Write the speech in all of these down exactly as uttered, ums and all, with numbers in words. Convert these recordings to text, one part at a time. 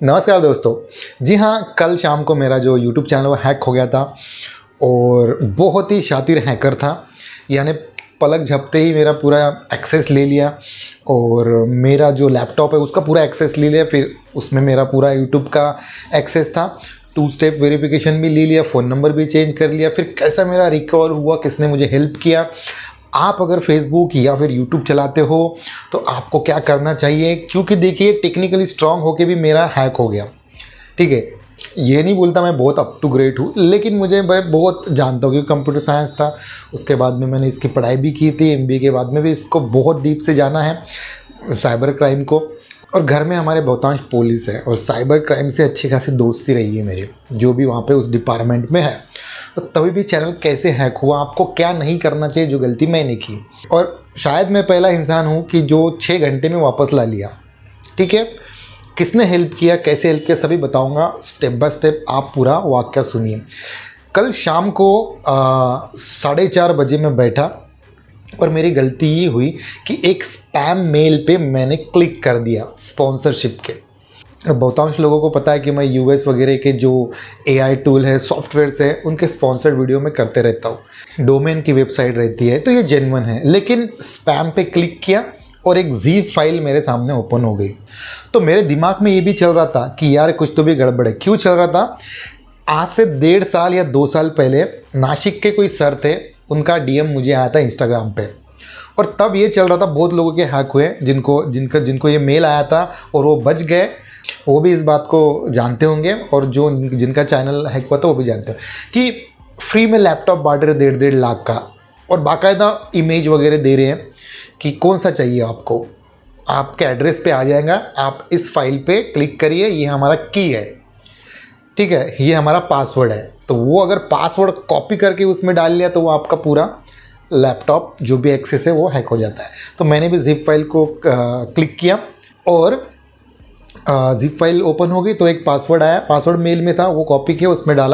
नमस्कार दोस्तों। जी हाँ, कल शाम को मेरा जो यूट्यूब चैनल वो हैक हो गया था और बहुत ही शातिर हैकर था। यानी पलक झपकते ही मेरा पूरा एक्सेस ले लिया और मेरा जो लैपटॉप है उसका पूरा एक्सेस ले लिया। फिर उसमें मेरा पूरा यूट्यूब का एक्सेस था। टू स्टेप वेरिफिकेशन भी ले लिया, फ़ोन नंबर भी चेंज कर लिया। फिर कैसा मेरा रिकवर हुआ, किसने मुझे हेल्प किया। आप अगर फेसबुक या फिर यूट्यूब चलाते हो तो आपको क्या करना चाहिए, क्योंकि देखिए टेक्निकली स्ट्रांग होके भी मेरा हैक हो गया। ठीक है, ये नहीं बोलता मैं बहुत अप टू ग्रेट हूँ, लेकिन मुझे मैं बहुत जानता हूँ क्योंकि कंप्यूटर साइंस था। उसके बाद में मैंने इसकी पढ़ाई भी की थी, एमबीए के बाद में भी इसको बहुत डीप से जाना है साइबर क्राइम को। और घर में हमारे बहुतांश पुलिस है और साइबर क्राइम से अच्छी खासी दोस्ती रही है मेरी, जो भी वहाँ पे उस डिपार्टमेंट में है। तो तभी भी चैनल कैसे हैक हुआ, आपको क्या नहीं करना चाहिए, जो गलती मैंने की। और शायद मैं पहला इंसान हूँ कि जो छः घंटे में वापस ला लिया। ठीक है, किसने हेल्प किया, कैसे हेल्प किया, सभी बताऊँगा स्टेप बाय स्टेप। आप पूरा वाक्य सुनिए। कल शाम को साढ़े चार बजे मैं बैठा और मेरी गलती ये हुई कि एक स्पैम मेल पे मैंने क्लिक कर दिया स्पॉन्सरशिप के। बहुतांश लोगों को पता है कि मैं यूएस वगैरह के जो एआई टूल है, सॉफ्टवेयर्स है, उनके स्पॉन्सर्ड वीडियो में करते रहता हूँ। डोमेन की वेबसाइट रहती है तो ये जेन्युइन है, लेकिन स्पैम पे क्लिक किया और एक ज़िप फाइल मेरे सामने ओपन हो गई। तो मेरे दिमाग में ये भी चल रहा था कि यार कुछ तो भी गड़बड़ है। क्यों चल रहा था? आज से डेढ़ साल या दो साल पहले नासिक के कोई सर थे, उनका डीएम मुझे आया था इंस्टाग्राम पे, और तब ये चल रहा था बहुत लोगों के हैक हुए जिनको जिनका जिनको ये मेल आया था और वो बच गए। वो भी इस बात को जानते होंगे और जो जिनका चैनल हैक हुआ था वो भी जानते हैं कि फ्री में लैपटॉप बांट रहे डेढ़ डेढ़ लाख का, और बाकायदा इमेज वगैरह दे रहे हैं कि कौन सा चाहिए आपको। आपके एड्रेस पे आ जाएगा, आप इस फाइल पे क्लिक करिए, ये हमारा की है, ठीक है, ये हमारा पासवर्ड है। तो वो अगर पासवर्ड कॉपी करके उसमें डाल लिया तो वो आपका पूरा लैपटॉप जो भी एक्सेस है वो हैक हो जाता है। तो मैंने भी जिप फाइल को क्लिक किया और जिप फाइल ओपन हो गई। तो एक पासवर्ड आया, पासवर्ड मेल में था, वो कॉपी किया, उसमें डाला।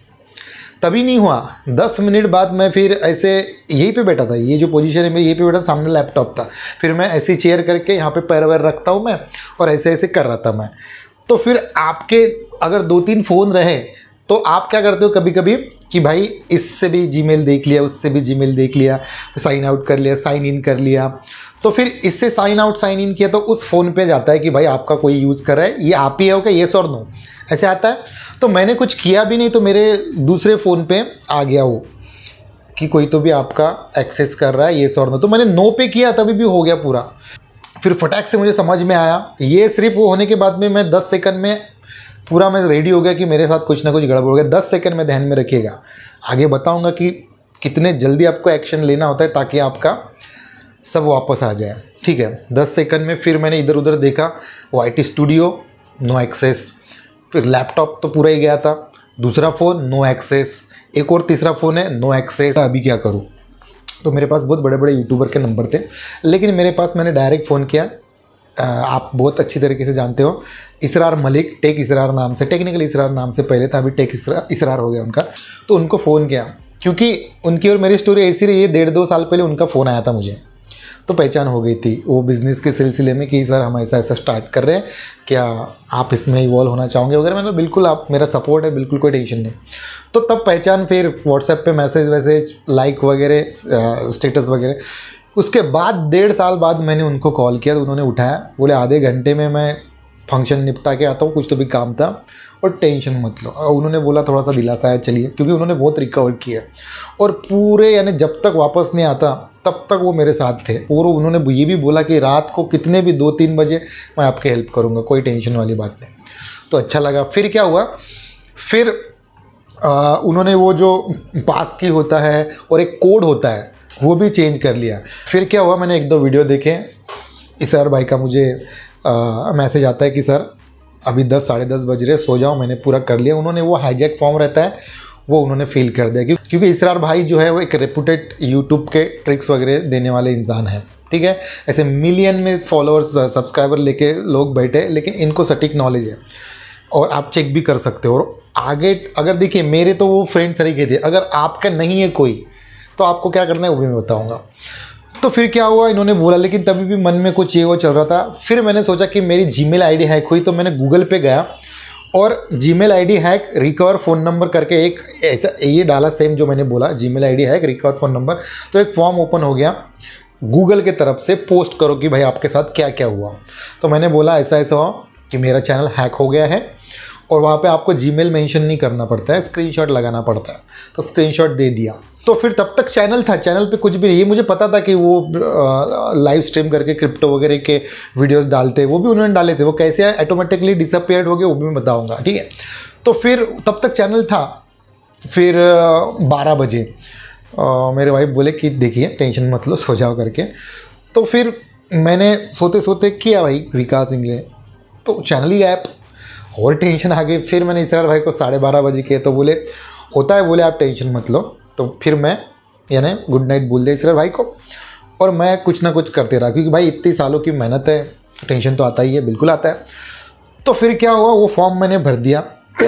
तभी नहीं हुआ, दस मिनट बाद मैं फिर ऐसे यहीं पे बैठा था, ये जो पोजीशन है मेरी यहीं पे बैठा, सामने लैपटॉप था। फिर मैं ऐसी चेयर करके यहाँ पे पैर वैर रखता हूँ मैं, और ऐसे ऐसे कर रहा था मैं। तो फिर आपके अगर दो तीन फ़ोन रहे तो आप क्या करते हो कभी कभी कि भाई इससे भी जीमेल देख लिया, उससे भी जीमेल देख लिया, साइन आउट कर लिया, साइन इन कर लिया। तो फिर इससे साइन आउट साइन इन किया तो उस फ़ोन पे जाता है कि भाई आपका कोई यूज़ कर रहा है, ये आप ही है क्या, येस और नो, ऐसे आता है। तो मैंने कुछ किया भी नहीं, तो मेरे दूसरे फ़ोन पे आ गया वो कि कोई तो भी आपका एक्सेस कर रहा है, येस और नो। तो मैंने नो पे किया, तभी भी हो गया पूरा। फिर फटाक से मुझे समझ में आया, ये सिर्फ वो होने के बाद में मैं दस सेकंड में पूरा मैं रेडी हो गया कि मेरे साथ कुछ ना कुछ गड़बड़ हो गया। दस सेकंड में ध्यान में रखिएगा, आगे बताऊंगा कि कितने जल्दी आपको एक्शन लेना होता है ताकि आपका सब वापस आ जाए। ठीक है, दस सेकंड में फिर मैंने इधर उधर देखा, वो IT studio no access, फिर लैपटॉप तो पूरा ही गया था, दूसरा फ़ोन नो एक्सेस, एक और तीसरा फ़ोन है नो एक्सेस। अभी क्या करूँ? तो मेरे पास बहुत बड़े बड़े यूट्यूबर के नंबर थे, लेकिन मेरे पास मैंने डायरेक्ट फ़ोन किया। आप बहुत अच्छी तरीके से जानते हो, इसरार मलिक, टेक इसरार नाम से, टेक्निकल इसरार नाम से पहले था, अभी टेक इसरार इसरार हो गया उनका। तो उनको फ़ोन किया, क्योंकि उनकी और मेरी स्टोरी ऐसी रही है, डेढ़ दो साल पहले उनका फ़ोन आया था मुझे, तो पहचान हो गई थी वो बिज़नेस के सिलसिले में कि सर हम ऐसा ऐसा स्टार्ट कर रहे हैं, क्या आप इसमें इवॉल्व होना चाहोगे वगैरह। मैंने बिल्कुल, आप मेरा सपोर्ट है, बिल्कुल कोई टेंशन नहीं। तो तब पहचान, फिर व्हाट्सएप पे मैसेज वैसेज, लाइक वगैरह, स्टेटस वगैरह। उसके बाद डेढ़ साल बाद मैंने उनको कॉल किया तो उन्होंने उठाया, बोले आधे घंटे में मैं फंक्शन निपटा के आता हूँ, कुछ तो भी काम था और टेंशन मत लो। और उन्होंने बोला थोड़ा सा दिलासा है, चलिए, क्योंकि उन्होंने बहुत रिकवर किया और पूरे यानी जब तक वापस नहीं आता तब तक वो मेरे साथ थे। और उन्होंने ये भी बोला कि रात को कितने भी दो तीन बजे मैं आपकी हेल्प करूँगा, कोई टेंशन वाली बात नहीं। तो अच्छा लगा। फिर क्या हुआ, फिर आ, उन्होंने वो जो पास की होता है और एक कोड होता है वो भी चेंज कर लिया। फिर क्या हुआ, मैंने एक दो वीडियो देखे, इसरार भाई का मुझे मैसेज आता है कि सर अभी दस साढ़े दस बज रहे, सो जाओ, मैंने पूरा कर लिया। उन्होंने वो हाईजैक फॉर्म रहता है वो उन्होंने फिल कर दिया, क्योंकि इसरार भाई जो है वो एक रेपुटेड यूट्यूब के ट्रिक्स वगैरह देने वाले इंसान हैं। ठीक है, ऐसे मिलियन में फॉलोअर्स सब्सक्राइबर लेके लोग बैठे, लेकिन इनको सटीक नॉलेज है और आप चेक भी कर सकते हो। और आगे अगर देखिए, मेरे तो वो फ्रेंड सरीके थे, अगर आपका नहीं है कोई तो आपको क्या करना है वो भी मैं बताऊँगा। तो फिर क्या हुआ, इन्होंने बोला, लेकिन तभी भी मन में कुछ ये वो चल रहा था। फिर मैंने सोचा कि मेरी जीमेल आईडी हैक हुई, तो मैंने गूगल पे गया और Gmail ID hack recover phone number करके एक ऐसा ये डाला, सेम जो मैंने बोला, Gmail ID hack recover phone number. तो एक फॉर्म ओपन हो गया गूगल के तरफ से, पोस्ट करो कि भाई आपके साथ क्या क्या हुआ। तो मैंने बोला ऐसा ऐसा हुआ कि मेरा चैनल हैक हो गया है, और वहाँ पे आपको जीमेल मेंशन नहीं करना पड़ता है, स्क्रीनशॉट लगाना पड़ता है। तो स्क्रीनशॉट दे दिया। तो फिर तब तक चैनल था, चैनल पे कुछ भी नहीं, ये मुझे पता था कि वो लाइव स्ट्रीम करके क्रिप्टो वगैरह के वीडियोस डालते हैं, वो भी उन्होंने डाले थे, वो कैसे ऑटोमेटिकली डिसअपियर्ड हो गए वो भी मैं बताऊंगा, ठीक है। तो फिर तब तक चैनल था। फिर बारह बजे मेरे वाइफ बोले कि देखिए टेंशन मत लो, सो जाओ करके। तो फिर मैंने सोते सोते किया भाई विकास इंगले, तो चैनल ही ऐप, और टेंशन आ गई। फिर मैंने इसरार भाई को साढ़े बारह बजे किए, तो बोले होता है, बोले आप टेंशन मत लो। तो फिर मैं यानी गुड नाइट बोल दिया इसरार भाई को, और मैं कुछ ना कुछ करते रहा, क्योंकि भाई इतनी सालों की मेहनत है, टेंशन तो आता ही है, बिल्कुल आता है। तो फिर क्या हुआ, वो फॉर्म मैंने भर दिया।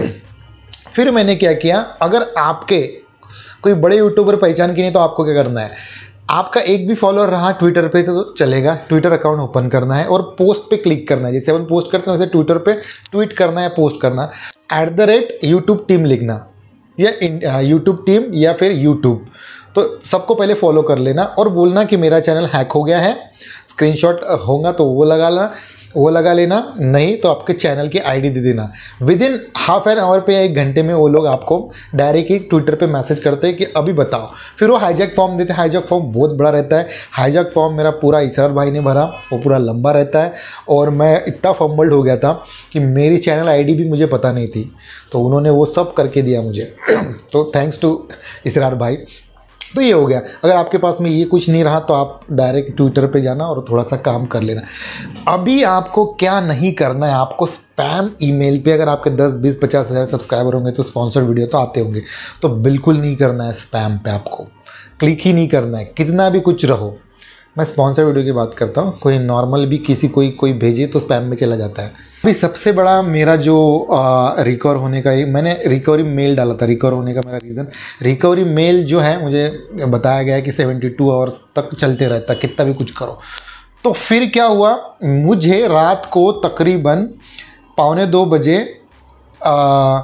फिर मैंने क्या किया, अगर आपके कोई बड़े यूट्यूबर पहचान की नहीं, तो आपको क्या करना है, आपका एक भी फॉलोअर रहा ट्विटर पे तो चलेगा, ट्विटर अकाउंट ओपन करना है और पोस्ट पे क्लिक करना है। जैसे अपन पोस्ट करते हैं वैसे ट्विटर पे ट्वीट करना है, पोस्ट करना, at the rate YouTube team लिखना, या यूट्यूब टीम या फिर यूट्यूब। तो सबको पहले फॉलो कर लेना और बोलना कि मेरा चैनल हैक हो गया है, स्क्रीनशॉट होगा तो वो लगा लेना, वो लगा लेना, नहीं तो आपके चैनल की आईडी दे देना। Within half an hour पे या एक घंटे में वो लोग आपको डायरेक्टली ट्विटर पे मैसेज करते हैं कि अभी बताओ। फिर वो हाईजैक फॉर्म देते हैं, हाईजैक फॉर्म बहुत बड़ा रहता है। हाईजैक फॉर्म मेरा पूरा इसरार भाई ने भरा, वो पूरा लंबा रहता है, और मैं इतना फंबल्ड हो गया था कि मेरी चैनल आईडी भी मुझे पता नहीं थी, तो उन्होंने वो सब करके दिया मुझे। तो थैंक्स टू इसरार भाई। तो ये हो गया। अगर आपके पास में ये कुछ नहीं रहा तो आप डायरेक्ट ट्विटर पे जाना और थोड़ा सा काम कर लेना। अभी आपको क्या नहीं करना है, आपको स्पैम ईमेल पे, अगर आपके दस बीस पचास हज़ार सब्सक्राइबर होंगे तो स्पॉन्सर्ड वीडियो तो आते होंगे, तो बिल्कुल नहीं करना है स्पैम पे, आपको क्लिक ही नहीं करना है, कितना भी कुछ रहो। मैं स्पॉन्सर वीडियो की बात करता हूँ, कोई नॉर्मल भी किसी कोई कोई भेजे तो स्पैम में चला जाता है। अभी सबसे बड़ा मेरा जो रिकवर होने का, मैंने रिकवरी मेल डाला था, रिकवर होने का मेरा रीज़न, रिकवरी मेल जो है मुझे बताया गया है कि बहत्तर आवर्स तक चलते रहता है, कितना भी कुछ करो। तो फिर क्या हुआ, मुझे रात को तकरीबन पौने दो बजे आ,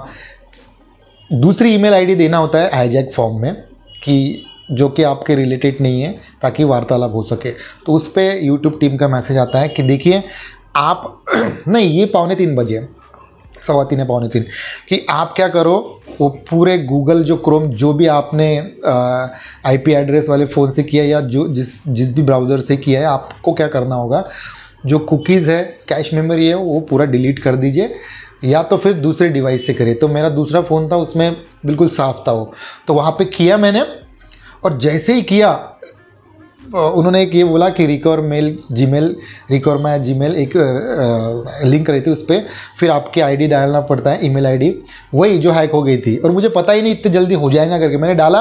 दूसरी ईमेल आईडी देना होता है हाईजैक फॉर्म में, कि जो कि आपके रिलेटेड नहीं है, ताकि वार्तालाप हो सके। तो उस पर यूट्यूब टीम का मैसेज आता है कि देखिए आप नहीं, ये पौने तीन बजे, सवा तीन है पौने तीन, कि आप क्या करो, वो पूरे गूगल जो क्रोम जो भी आपने आईपी एड्रेस वाले फ़ोन से किया या जो जिस जिस भी ब्राउज़र से किया है, आपको क्या करना होगा, जो कुकीज़ है, कैश मेमोरी है, वो पूरा डिलीट कर दीजिए, या तो फिर दूसरे डिवाइस से करिए। तो मेरा दूसरा फ़ोन था, उसमें बिल्कुल साफ़ था वो, तो वहाँ पे किया मैंने। और जैसे ही किया, उन्होंने एक ये बोला कि recover mail Gmail, recover my Gmail एक लिंक रही थी उस पर, फिर आपकी आईडी डालना पड़ता है, ईमेल आईडी, वही जो हैक हो गई थी, और मुझे पता ही नहीं इतने जल्दी हो जाएगा करके। मैंने डाला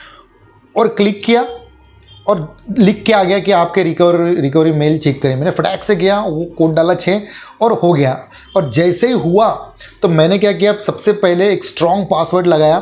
और क्लिक किया और लिख के आ गया कि आपके रिकवर रिकवरी मेल चेक करें। मैंने फटाक से किया, वो कोड डाला छः और हो गया। और जैसे ही हुआ तो मैंने क्या किया, सबसे पहले एक स्ट्रॉन्ग पासवर्ड लगाया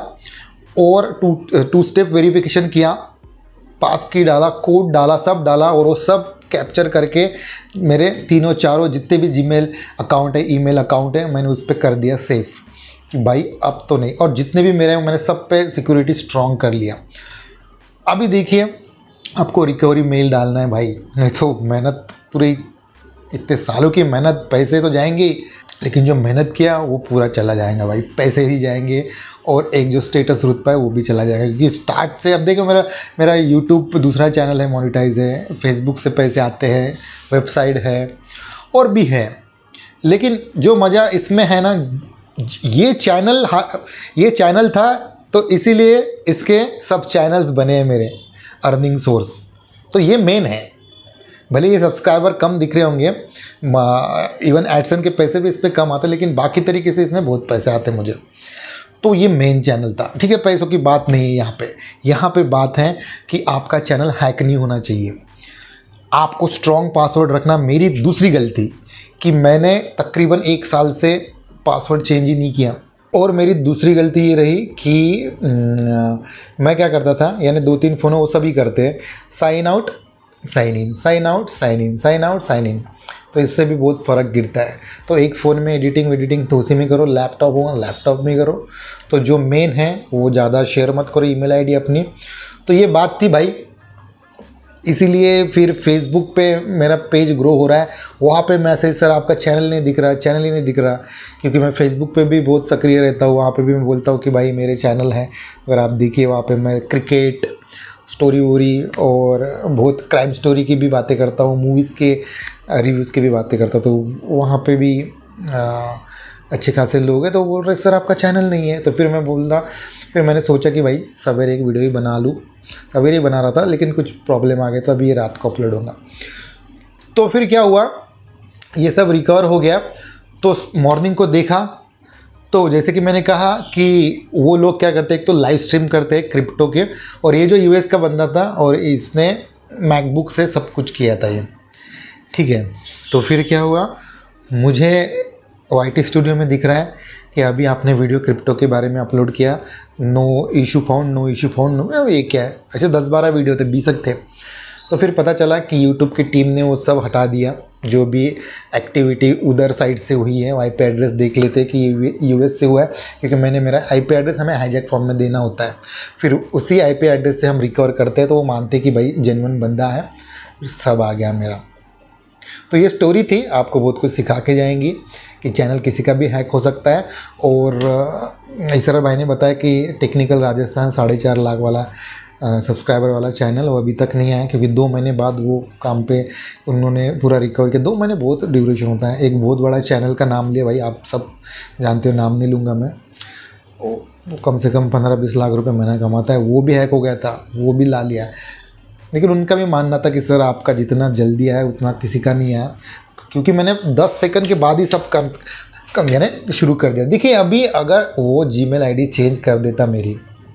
और टू टू स्टेप वेरिफिकेशन किया, पास की डाला, कोड डाला, सब डाला, और वो सब कैप्चर करके मेरे तीनों चारों जितने भी जीमेल अकाउंट है, ईमेल अकाउंट है, मैंने उस पर कर दिया सेफ कि भाई अब तो नहीं। और जितने भी मेरे हैं मैंने सब पे सिक्योरिटी स्ट्रॉन्ग कर लिया। अभी देखिए आपको रिकवरी मेल डालना है भाई, नहीं तो मेहनत पूरी, इतने सालों की मेहनत, पैसे तो जाएंगे, लेकिन जो मेहनत किया वो पूरा चला जाएगा भाई, पैसे ही जाएंगे और एक जो स्टेटस रुतबा है वो भी चला जाएगा। क्योंकि स्टार्ट से अब देखो मेरा मेरा यूट्यूब पे दूसरा चैनल है, मोनेटाइज है, फेसबुक से पैसे आते हैं, वेबसाइट है और भी है, लेकिन जो मज़ा इसमें है ना, ये चैनल ये चैनल था तो इसीलिए इसके सब चैनल्स बने हैं मेरे अर्निंग सोर्स, तो ये मेन है। भले ये सब्सक्राइबर कम दिख रहे होंगे, इवन एडसन के पैसे भी इस पर कम आते, लेकिन बाकी तरीके से इसमें बहुत पैसे आते मुझे। तो ये मेन चैनल था, ठीक है। पैसों की बात नहीं है यहाँ पे, यहाँ पे बात है कि आपका चैनल हैक नहीं होना चाहिए, आपको स्ट्रॉन्ग पासवर्ड रखना। मेरी दूसरी गलती कि मैंने तकरीबन एक साल से पासवर्ड चेंज ही नहीं किया, और मेरी दूसरी गलती ये रही कि न, मैं क्या करता था, यानी दो तीन फ़ोन वो सभी करते हैं, sign out sign in, sign out, sign in, sign out, sign in. तो इससे भी बहुत फ़र्क गिरता है। तो एक फ़ोन में एडिटिंग वेडिटिंग तो उसी में करो, लैपटॉप होगा लैपटॉप में करो। तो जो मेन है वो ज़्यादा शेयर मत करो ईमेल आईडी अपनी। तो ये बात थी भाई, इसीलिए फिर फेसबुक पे मेरा पेज ग्रो हो रहा है। वहाँ पे मैसेज सर आपका चैनल नहीं दिख रहा, चैनल ही नहीं दिख रहा, क्योंकि मैं फेसबुक पे भी बहुत सक्रिय रहता हूँ। वहाँ पे भी मैं बोलता हूँ कि भाई मेरे चैनल है, अगर आप देखिए वहाँ पे मैं क्रिकेट स्टोरी वोरी और बहुत क्राइम स्टोरी की भी बातें करता हूँ, मूवीज़ के रिव्यूज़ की भी बातें करता। तो वहाँ पे भी आ, अच्छे खासे लोग हैं। तो बोल रहे सर आपका चैनल नहीं है। तो फिर मैं बोल रहा, फिर मैंने सोचा कि भाई सवेरे एक वीडियो ही बना लूँ। सवेरे ही बना रहा था लेकिन कुछ प्रॉब्लम आ गई, तो अभी ये रात को अपलोड होगा। तो फिर क्या हुआ, ये सब रिकवर हो गया। तो मॉर्निंग को देखा तो जैसे कि मैंने कहा कि वो लोग क्या करते हैं, एक तो लाइव स्ट्रीम करते हैं क्रिप्टो के, और ये जो यूएस का बंदा था और इसने मैकबुक से सब कुछ किया था ये, ठीक है। तो फिर क्या हुआ, मुझे वाईटी स्टूडियो में दिख रहा है कि अभी आपने वीडियो क्रिप्टो के बारे में अपलोड किया, no issue found, no issue found, no, ये क्या है। ऐसे दस बारह वीडियो थे, बीस थे। तो फिर पता चला कि यूट्यूब की टीम ने वो सब हटा दिया, जो भी एक्टिविटी उधर साइड से हुई है। वो आईपी एड्रेस देख लेते कि ये यूएस से हुआ है, क्योंकि मैंने मेरा आईपी एड्रेस हमें हाईजैक फॉर्म में देना होता है। फिर उसी आईपी एड्रेस से हम रिकवर करते हैं, तो वो मानते कि भाई जेन्युइन बंदा है। फिर सब आ गया मेरा। तो ये स्टोरी थी, आपको बहुत कुछ सिखा के जाएंगी कि चैनल किसी का भी हैक हो सकता है। और ईसर भाई ने बताया कि टेक्निकल राजस्थान साढ़े चार लाख वाला सब्सक्राइबर वाला चैनल वो अभी तक नहीं आया, क्योंकि दो महीने बाद वो काम पे उन्होंने पूरा रिकवर किया। दो महीने बहुत ड्यूरेशन होता है। एक बहुत बड़ा चैनल का नाम लिया भाई, आप सब जानते हो, नाम नहीं लूँगा मैं। वो कम से कम पंद्रह बीस लाख रुपए महीना कमाता है, वो भी हैक हो गया था, वो भी ला लिया। लेकिन उनका भी मानना था कि सर आपका जितना जल्दी आया उतना किसी का नहीं आया, क्योंकि मैंने दस सेकंड के बाद ही सब कर कम यानी शुरू कर दिया। देखिए अभी अगर वो जीमेल आईडी चेंज कर देता मेरी,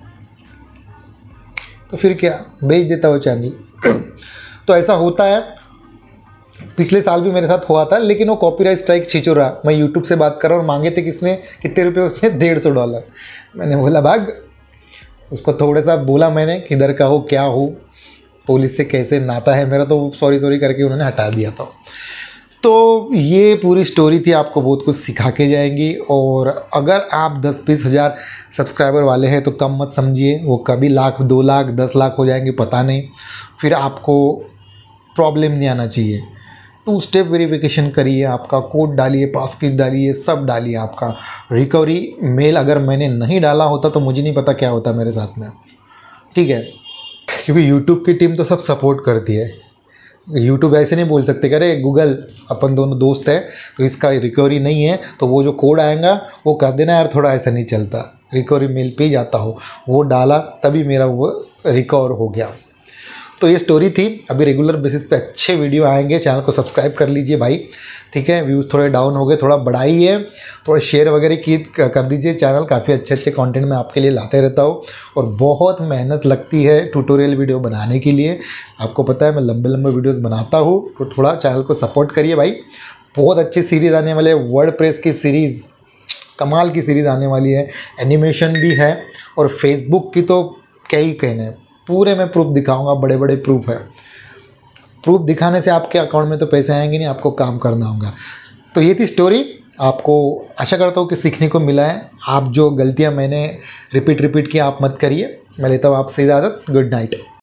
तो फिर क्या, बेच देता वो चैनल। तो ऐसा होता है, पिछले साल भी मेरे साथ हुआ था, लेकिन वो कॉपीराइट स्ट्राइक खींचो रहा। मैं यूट्यूब से बात कर रहा हूँ, मांगे थे किसने, कितने रुपए, उसने डेढ़ सौ डॉलर। मैंने बोला भाग, उसको थोड़ा सा बोला मैंने किधर का हो क्या हो, पुलिस से कैसे नाता है मेरा, तो सॉरी सॉरी करके उन्होंने हटा दिया था। तो ये पूरी स्टोरी थी, आपको बहुत कुछ सिखा के जाएंगी। और अगर आप दस बीस हज़ार सब्सक्राइबर वाले हैं तो कम मत समझिए, वो कभी लाख, दो लाख, दस लाख हो जाएंगे पता नहीं, फिर आपको प्रॉब्लम नहीं आना चाहिए। टू स्टेप वेरिफिकेशन करिए, आपका कोड डालिए, पासकीज डालिए, सब डालिए। आपका रिकवरी मेल अगर मैंने नहीं डाला होता तो मुझे नहीं पता क्या होता मेरे साथ में, ठीक है। क्योंकि यूट्यूब की टीम तो सब सपोर्ट करती है। यूट्यूब ऐसे नहीं बोल सकते कि अरे गूगल अपन दोनों दोस्त हैं तो इसका रिकवरी नहीं है, तो वो जो कोड आएगा वो कर देना यार, थोड़ा ऐसा नहीं चलता। रिकवरी मेल पे ही जाता हो, वो डाला तभी मेरा वो रिकवर हो गया। तो ये स्टोरी थी। अभी रेगुलर बेसिस पे अच्छे वीडियो आएंगे, चैनल को सब्सक्राइब कर लीजिए भाई, ठीक है। व्यूज़ थोड़े डाउन हो गए, थोड़ा बढ़ाइए, थोड़ा शेयर वगैरह की कर दीजिए। चैनल काफ़ी अच्छे अच्छे कंटेंट मैं आपके लिए लाते रहता हूँ, और बहुत मेहनत लगती है ट्यूटोरियल वीडियो बनाने के लिए। आपको पता है मैं लंबे लंबे वीडियोस बनाता हूँ, तो थोड़ा चैनल को सपोर्ट करिए भाई। बहुत अच्छी सीरीज़ आने वाली है, वर्डप्रेस की सीरीज़, कमाल की सीरीज़ आने वाली है, एनिमेशन भी है। और फेसबुक की तो क्या ही कहने, पूरे मैं प्रूफ दिखाऊंगा, बड़े बड़े प्रूफ है। प्रूफ दिखाने से आपके अकाउंट में तो पैसे आएंगे नहीं, आपको काम करना होगा। तो ये थी स्टोरी, आपको आशा करता हूँ कि सीखने को मिला है। आप जो गलतियाँ मैंने रिपीट रिपीट की आप मत करिए। मैं लेता हूँ आपसे इजाज़त। Good night.